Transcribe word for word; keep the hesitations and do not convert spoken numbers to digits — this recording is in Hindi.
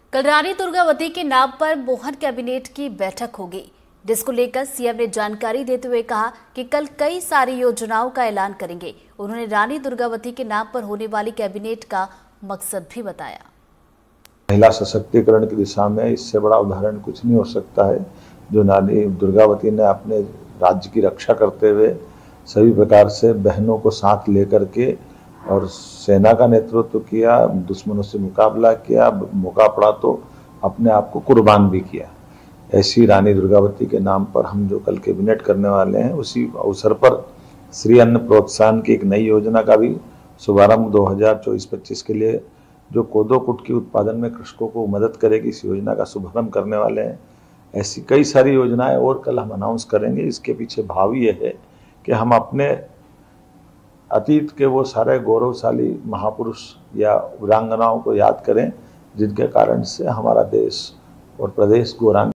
कल रानी दुर्गावती के नाम पर मोहन कैबिनेट की बैठक होगी, जिसको लेकर सीएम ने जानकारी देते हुए कहा कि कल कई सारी योजनाओं का ऐलान करेंगे। उन्होंने रानी दुर्गावती के नाम पर होने वाली कैबिनेट का मकसद भी बताया। महिला सशक्तिकरण की दिशा में इससे बड़ा उदाहरण कुछ नहीं हो सकता है। जो रानी दुर्गावती ने अपने राज्य की रक्षा करते हुए सभी प्रकार से बहनों को साथ लेकर के और सेना का नेतृत्व किया, दुश्मनों से मुकाबला किया, मौका पड़ा तो अपने आप को कुर्बान भी किया। ऐसी रानी दुर्गावती के नाम पर हम जो कल कैबिनेट करने वाले हैं, उसी अवसर पर श्री अन्न प्रोत्साहन की एक नई योजना का भी शुभारंभ दो हज़ार चौबीस पच्चीस के लिए, जो कोदो कुट के उत्पादन में कृषकों को मदद करेगी, इस योजना का शुभारंभ करने वाले हैं। ऐसी कई सारी योजनाएं और कल हम अनाउंस करेंगे। इसके पीछे भाव ये है कि हम अपने अतीत के वो सारे गौरवशाली महापुरुष या वीरांगनाओं को याद करें, जिनके कारण से हमारा देश और प्रदेश गौरवान्वित